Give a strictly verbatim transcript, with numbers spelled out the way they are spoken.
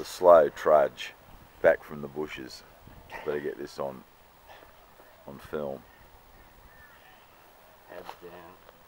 slow trudge back from the bushes. Better get this on on film. Heads down.